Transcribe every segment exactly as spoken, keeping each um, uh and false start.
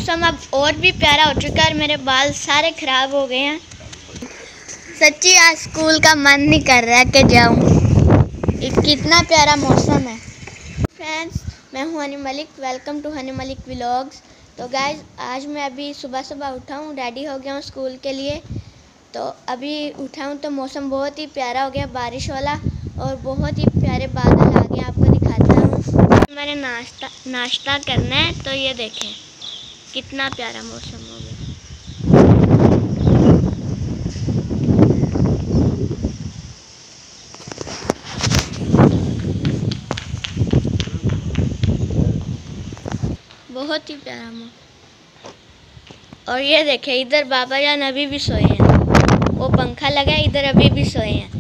मौसम अब और भी प्यारा हो चुका है और मेरे बाल सारे ख़राब हो गए हैं। सच्ची आज स्कूल का मन नहीं कर रहा है कि जाऊं। कितना प्यारा मौसम है। फ्रेंड्स, मैं हूं Honey Malik, welcome to Honey Malik vlogs. तो गाइज, आज मैं अभी सुबह सुबह उठा हूँ, रेडी हो गया हूँ स्कूल के लिए। तो अभी उठा हूँ तो मौसम बहुत ही प्यारा हो गया, बारिश वाला, और बहुत ही प्यारे बादल आ गए। आपको दिखाता हूँ। मैंने नाश्ता नाश्ता करना है, तो ये देखें कितना प्यारा मौसम हो गया। बहुत ही प्यारा मौसम। और ये देखें, इधर बाबा जान अभी भी सोए हैं। वो पंखा लगा है, इधर अभी भी सोए हैं।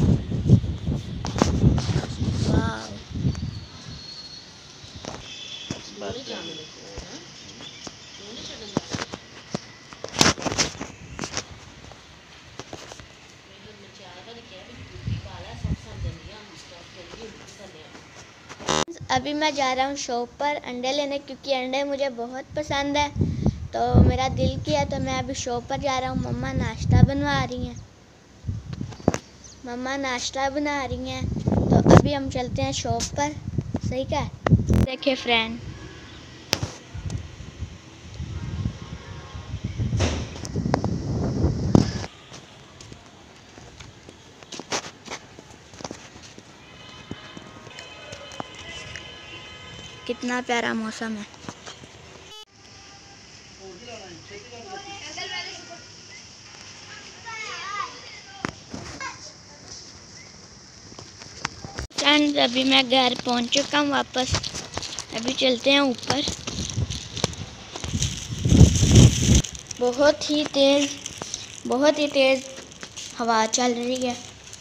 अभी मैं जा रहा हूँ शॉप पर अंडे लेने, क्योंकि अंडे मुझे बहुत पसंद है। तो मेरा दिल किया तो मैं अभी शॉप पर जा रहा हूँ। मम्मा नाश्ता बनवा रही हैं मम्मा नाश्ता बना रही हैं तो अभी हम चलते हैं शॉप पर। सही क्या? देखिए फ्रेंड, कितना प्यारा मौसम है। फ्रेंड्स, अभी मैं घर पहुंच चुका हूं वापस। अभी चलते हैं ऊपर। बहुत ही तेज बहुत ही तेज हवा चल रही है।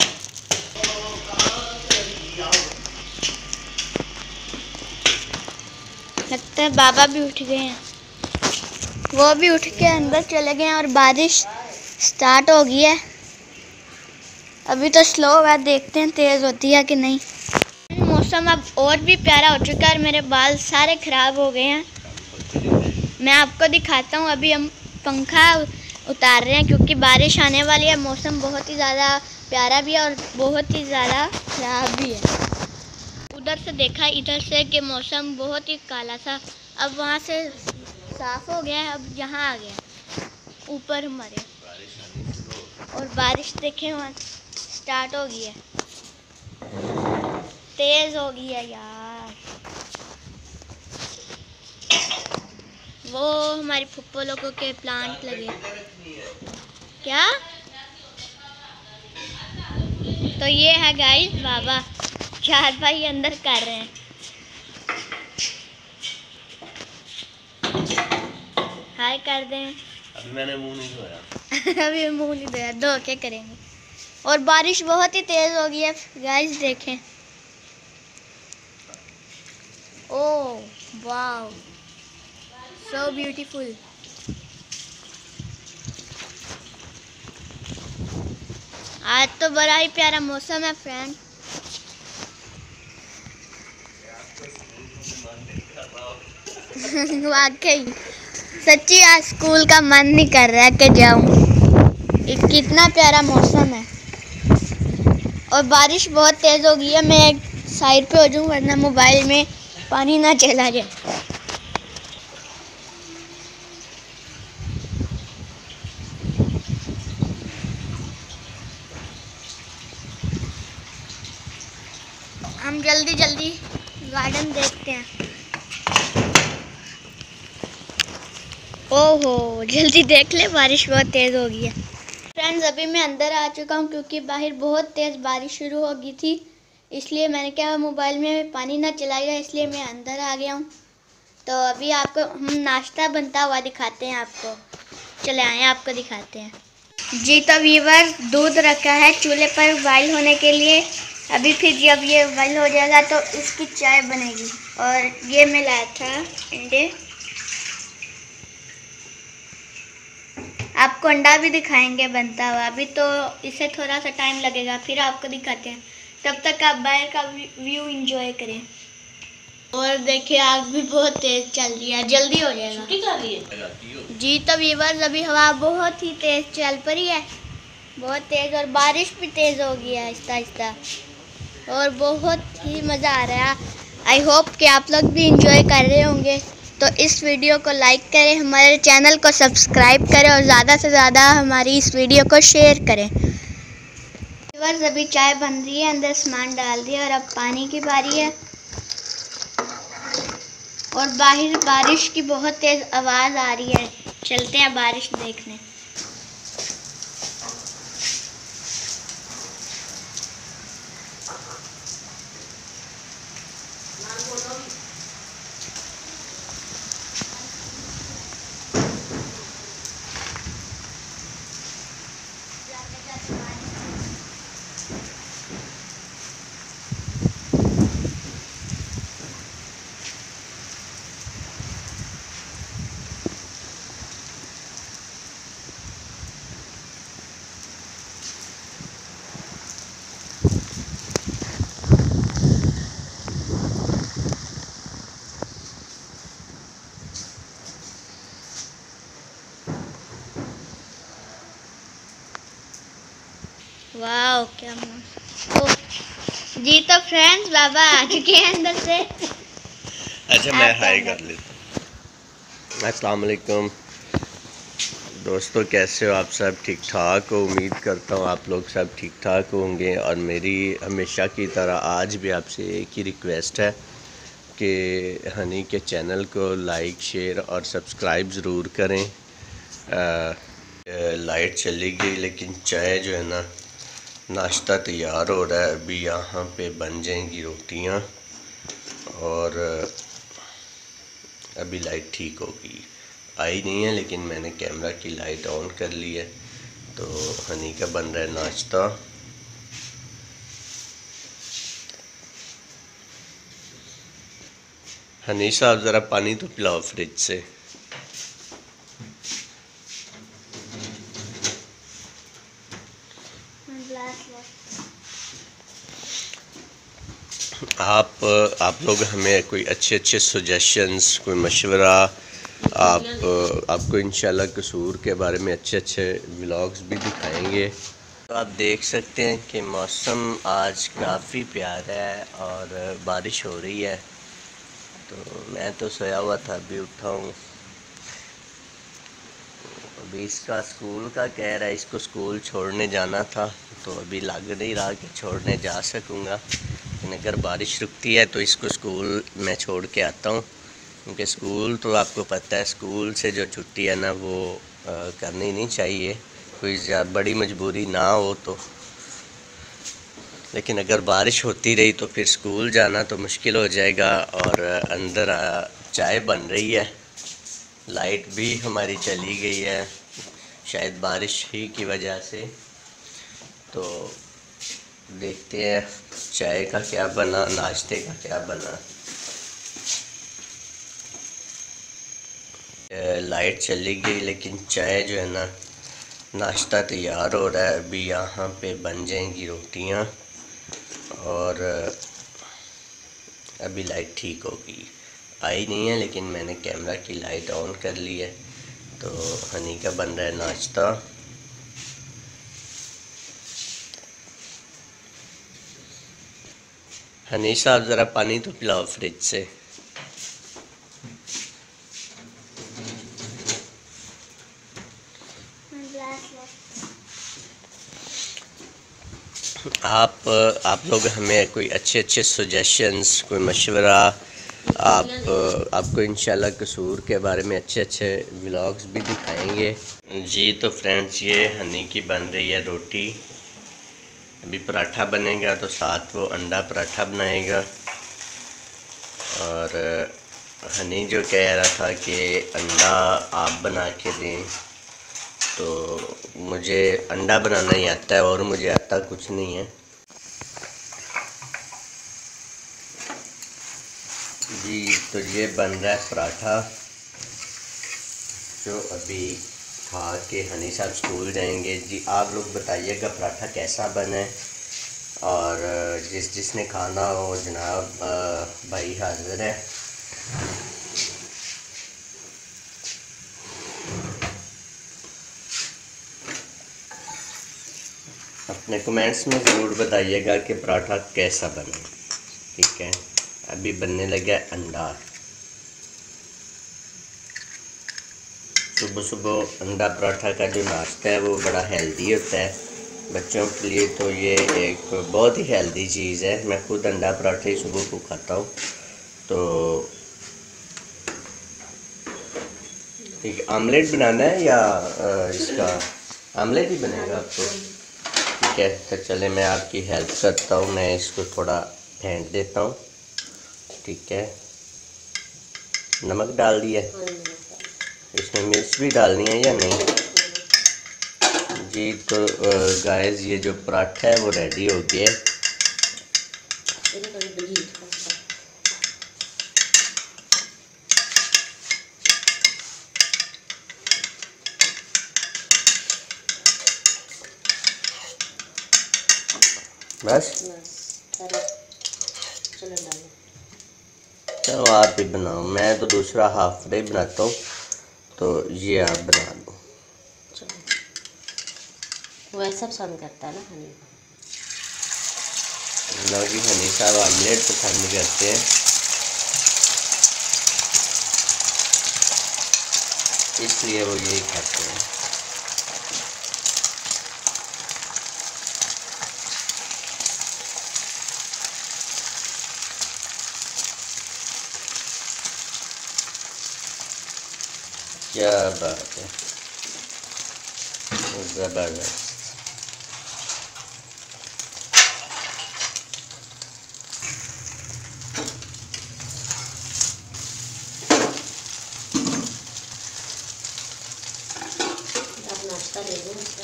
लगता है बाबा भी उठ गए हैं। वो भी उठ के अंदर चले गए हैं और बारिश स्टार्ट हो गई है। अभी तो स्लो है, देखते हैं तेज होती है कि नहीं। मौसम अब और भी प्यारा हो चुका है और मेरे बाल सारे ख़राब हो गए हैं। मैं आपको दिखाता हूँ। अभी हम पंखा उतार रहे हैं क्योंकि बारिश आने वाली है। मौसम बहुत ही ज़्यादा प्यारा भी है और बहुत ही ज़्यादा ख़राब भी है। उधर से देखा, इधर से कि मौसम बहुत ही काला था, अब वहाँ से साफ़ हो गया है। अब यहाँ आ गया ऊपर हमारे, और बारिश देखें वहाँ स्टार्ट हो गई है, तेज़ हो गई है यार। वो हमारी फुप्पो लोगों के प्लांट लगे क्या। तो ये है गाइस बाबा, चार भाई अंदर कर रहे हैं। हाय कर दें। अभी मैंने मुंह नहीं धोया अभी मुंह नहीं धोया, धो के करेंगे। और बारिश बहुत ही तेज हो गई है गाइस, देखें। Oh wow, so beautiful. आज तो बड़ा ही प्यारा मौसम है फ्रेंड। वाकई सच्ची आज स्कूल का मन नहीं कर रहा है कि जाऊं। कितना प्यारा मौसम है और बारिश बहुत तेज हो गई है। मैं एक साइड पे हो जाऊं वरना मोबाइल में पानी ना चला जाए। हम जल्दी जल्दी गार्डन देखते हैं। ओहो, जल्दी देख ले, बारिश बहुत तेज़ हो गई है। फ्रेंड्स, अभी मैं अंदर आ चुका हूँ क्योंकि बाहर बहुत तेज़ बारिश शुरू हो गई थी, इसलिए मैंने क्या मोबाइल में पानी ना चलाया, इसलिए मैं अंदर आ गया हूँ। तो अभी आपको हम नाश्ता बनता हुआ दिखाते हैं आपको। चले आए, आपको दिखाते हैं। जी तो व्यूअर, दूध रखा है चूल्हे पर बॉयल होने के लिए। अभी फिर जब ये बॉयल हो जाएगा तो इसकी चाय बनेगी। और ये मैं लाया था अंडे, आपको अंडा भी दिखाएंगे बनता हुआ। अभी तो इसे थोड़ा सा टाइम लगेगा, फिर आपको दिखाते हैं। तब तक आप बाहर का व्यू एंजॉय करें। और देखिए आग भी बहुत तेज चल रही है, जल्दी हो जाएगा। छुट्टी कर रही है जी। तो व्यूअर्स अभी हवा बहुत ही तेज चल पड़ी है, बहुत तेज, और बारिश भी तेज हो गई है आहिस्ता आहिस्ता, और बहुत ही मज़ा आ रहा है। आई होप कि आप लोग भी इंजॉय कर रहे होंगे। तो इस वीडियो को लाइक करें, हमारे चैनल को सब्सक्राइब करें और ज़्यादा से ज़्यादा हमारी इस वीडियो को शेयर करें। व्यूअर्स अभी चाय बन रही है, अंदर सामान डाल दिया और अब पानी की बारी है, और बाहर बारिश की बहुत तेज आवाज़ आ रही है। चलते हैं बारिश देखने। वाह क्या मस्त। ओ जी, तो फ्रेंड्स बाबा आ चुके हैं अंदर से। अच्छा मैं हाय कर लेता हूँ। अस्सलाम वालेकुम दोस्तों, कैसे हो आप? सब ठीक ठाक हो? उम्मीद करता हूँ आप लोग सब ठीक ठाक होंगे। और मेरी हमेशा की तरह आज भी आपसे एक ही रिक्वेस्ट है कि हनी के चैनल को लाइक शेयर और सब्सक्राइब ज़रूर करें। आ, लाइट चली गई लेकिन चाय जो है ना, नाश्ता तैयार हो रहा है। अभी यहाँ पे बन जाएंगी रोटियाँ और अभी लाइट ठीक होगी। आई नहीं है लेकिन मैंने कैमरा की लाइट ऑन कर ली है। तो हनी का बन रहा है नाश्ता। हनी साहब ज़रा पानी तो पिलाओ फ्रिज से। आप आप लोग हमें कोई अच्छे अच्छे सजेशंस, कोई मशवरा, आप आपको इंशाल्लाह कसूर के बारे में अच्छे अच्छे व्लॉग्स भी दिखाएंगे। तो आप देख सकते हैं कि मौसम आज काफ़ी प्यारा है और बारिश हो रही है। तो मैं तो सोया हुआ था, अभी उठा हूँ। अभी इसका स्कूल का कह रहा है, इसको स्कूल छोड़ने जाना था, तो अभी लग नहीं रहा कि छोड़ने जा सकूँगा। लेकिन अगर बारिश रुकती है तो इसको स्कूल मैं छोड़ के आता हूँ, क्योंकि स्कूल तो आपको पता है, स्कूल से जो छुट्टी है ना वो आ, करनी नहीं चाहिए, कोई बड़ी मजबूरी ना हो तो। लेकिन अगर बारिश होती रही तो फिर स्कूल जाना तो मुश्किल हो जाएगा। और अंदर चाय बन रही है, लाइट भी हमारी चली गई है शायद बारिश ही की वजह से। तो देखते हैं चाय का क्या बना, नाश्ते का क्या बना। लाइट चली गई लेकिन चाय जो है ना, नाश्ता तैयार हो रहा है। अभी यहाँ पे बन जाएंगी रोटियाँ और अभी लाइट ठीक होगी। आई नहीं है लेकिन मैंने कैमरा की लाइट ऑन कर ली है। तो हनी का बन रहा है नाश्ता। हनी साहब ज़रा पानी तो पिलाओ फ्रिज से। आप आप लोग हमें कोई अच्छे अच्छे सजेशंस, कोई मशवरा, आप आपको इंशाल्लाह कसूर के बारे में अच्छे अच्छे व्लॉग्स भी दिखाएंगे जी। तो फ्रेंड्स ये हनी की बन रही है रोटी। अभी पराठा बनेगा तो साथ वो अंडा पराठा बनाएगा। और हनी जो कह रहा था कि अंडा आप बना के दें, तो मुझे अंडा बनाना ही आता है और मुझे आता कुछ नहीं है जी। तो ये बन रहा है पराठा, जो अभी खा के हनी साहब स्कूल जाएंगे जी। आप लोग बताइएगा पराठा कैसा बना है और जिस जिसने खाना हो जनाब भाई हाजिर है। अपने कमेंट्स में ज़रूर बताइएगा कि पराठा कैसा बना। ठीक है, अभी बनने लगा अंडा। सुबह सुबह अंडा पराठा का जो नाश्ता है वो बड़ा हेल्दी होता है बच्चों के लिए, तो ये एक बहुत ही हेल्दी चीज़ है। मैं खुद अंडा पराठा ही सुबह को खाता हूँ। तो ठीक, आमलेट बनाना है या इसका आमलेट ही बनेगा आपको? ठीक है, तो चले मैं आपकी हेल्प करता हूँ। मैं इसको थोड़ा फेंट देता हूँ। ठीक है, नमक डाल दिया, इसमें मिर्च भी डालनी है या नहीं जी? तो गाइस ये जो पराठा है वो रेडी हो गया है। बस चलो आप ही बनाओ, मैं तो दूसरा हाफ फ्राई बनाता हूँ, तो ये आप बना दो। वो ऐसा पसंद करता है ना हनी। लो जी, हनी साहब आमलेट पसंद करते हैं, इसलिए वो यही खाते हैं। क्या बात है, ज़बरदस्त। अब नाश्ता दे दो उसका।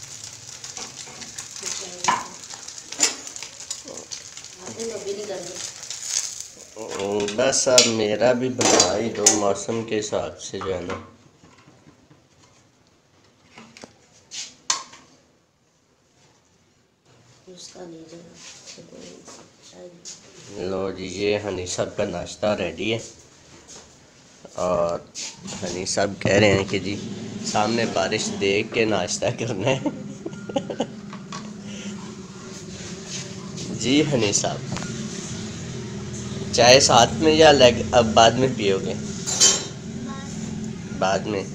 बस अब मेरा भी बना ही दो मौसम के हिसाब से जो है ना। लो जी, ये हनी साहब का नाश्ता रेडी है और हनी साहब कह रहे हैं कि जी सामने बारिश देख के नाश्ता करना है। जी हनी साहब, चाय साथ में या लग अब बाद में पियोगे? बाद में।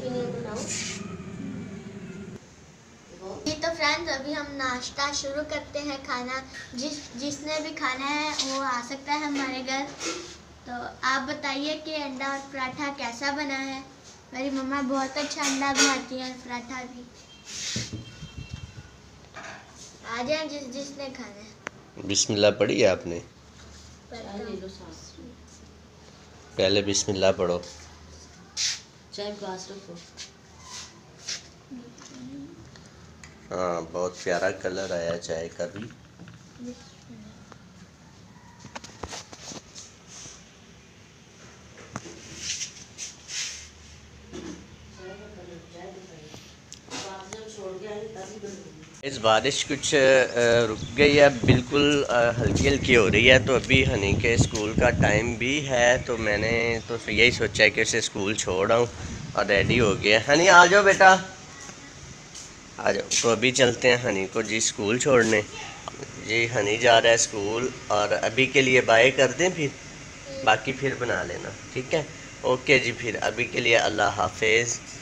जी तो फ्रेंड्स, अभी हम नाश्ता शुरू करते हैं खाना। जिस जिसने भी खाना है वो आ सकता है हमारे घर। तो आप बताइए कि अंडा और पराठा कैसा बना है। मेरी मम्मा बहुत अच्छा अंडा बनाती हैं, पराठा भी। आ जाए जिस जिसने खाना है। बिस्मिल्लाह पढ़ी है आपने? पहले बिस्मिल्लाह पढ़ो। चाय ग्लास रखो। हाँ, बहुत प्यारा कलर आया चाय का भी। इस बारिश कुछ रुक गई है, बिल्कुल हल्की हल्की हो रही है। तो अभी हनी के स्कूल का टाइम भी है, तो मैंने तो यही सोचा है कि उसे स्कूल छोड़ आऊँ और रेडी हो गया। हनी आ जाओ बेटा, आ जाओ। तो अभी चलते हैं हनी को जी स्कूल छोड़ने। जी हनी जा रहा है स्कूल, और अभी के लिए बाय कर दें, फिर बाकी फिर बना लेना। ठीक है, ओके जी, फिर अभी के लिए अल्लाह हाफिज़।